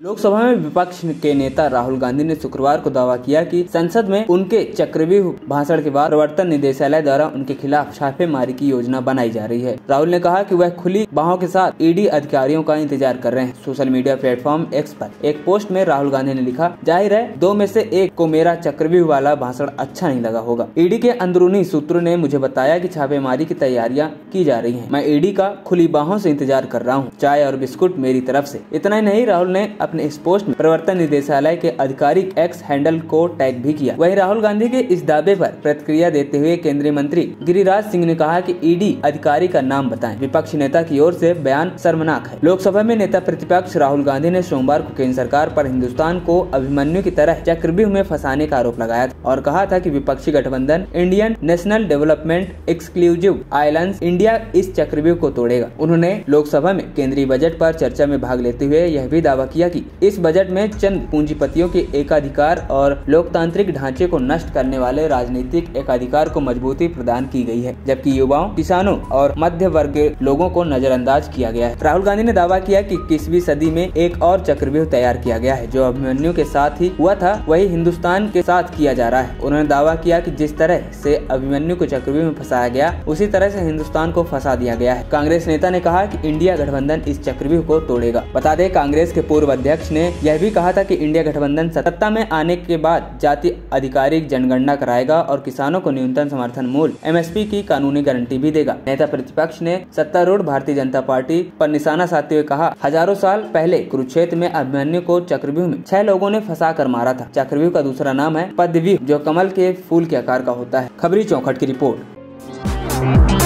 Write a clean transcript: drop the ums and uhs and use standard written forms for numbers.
लोकसभा में विपक्ष के नेता राहुल गांधी ने शुक्रवार को दावा किया कि संसद में उनके चक्रव्यूह भाषण के बाद प्रवर्तन निदेशालय द्वारा उनके खिलाफ छापेमारी की योजना बनाई जा रही है। राहुल ने कहा कि वह खुली बाहों के साथ ईडी अधिकारियों का इंतजार कर रहे हैं। सोशल मीडिया प्लेटफॉर्म एक्स पर एक पोस्ट में राहुल गांधी ने लिखा, जाहिर है दो में से एक को मेरा चक्रव्यूह वाला भाषण अच्छा नहीं लगा होगा। ईडी के अंदरूनी सूत्रों ने मुझे बताया कि छापेमारी की तैयारियां की जा रही हैं। मैं ईडी का खुली बाहों से इंतजार कर रहा हूँ। चाय और बिस्कुट मेरी तरफ से। इतना ही नहीं, राहुल ने अपने इस पोस्ट में प्रवर्तन निदेशालय के आधिकारिक एक्स हैंडल को टैग भी किया। वहीं राहुल गांधी के इस दावे पर प्रतिक्रिया देते हुए केंद्रीय मंत्री गिरिराज सिंह ने कहा कि ईडी अधिकारी का नाम बताएं। विपक्षी नेता की ओर से बयान शर्मनाक है। लोकसभा में नेता प्रतिपक्ष राहुल गांधी ने सोमवार को केंद्र सरकार पर हिंदुस्तान को अभिमन्यु की तरह चक्रव्यूह में फंसाने का आरोप लगाया था और कहा था कि विपक्षी गठबंधन Indian national development exclusive alliance India इस चक्रव्यूह को तोड़ेगा। उन्होंने लोकसभा में केंद्रीय बजट पर चर्चा में भाग लेते हुए यह भी दावा किया कि इस बजट में चंद पूंजीपतियों के एकाधिकार और लोकतांत्रिक ढांचे को नष्ट करने वाले राजनीतिक एकाधिकार को मजबूती प्रदान की गई है, जबकि युवाओं, किसानों और मध्य वर्ग के लोगों को नजरअंदाज किया गया है। राहुल गांधी ने दावा किया कि 21वीं सदी में एक और चक्रव्यूह तैयार किया गया है। जो अभिमन्यु के साथ ही हुआ था वही हिंदुस्तान के साथ किया जा रहा है। उन्होंने दावा किया कि जिस तरह से अभिमन्यु को चक्रव्यूह में फंसाया गया उसी तरह से हिंदुस्तान को फंसा दिया गया है। कांग्रेस नेता ने कहा कि इंडिया गठबंधन इस चक्रव्यूह को तोड़ेगा। बता दें, कांग्रेस के पूर्व अध्यक्ष ने यह भी कहा था कि इंडिया गठबंधन सत्ता में आने के बाद जाति आधिकारिक जनगणना कराएगा और किसानों को न्यूनतम समर्थन मूल्य एमएसपी की कानूनी गारंटी भी देगा। नेता प्रतिपक्ष ने सत्तारूढ़ भारतीय जनता पार्टी पर निशाना साधते हुए कहा, हजारों साल पहले कुरुक्षेत्र में अभिमन्यु को चक्रव्यूह में 6 लोगों ने फंसा कर मारा था। चक्रव्यूह का दूसरा नाम है पद्मव्यूह, जो कमल के फूल के आकार का होता है। खबरी चौखट की रिपोर्ट।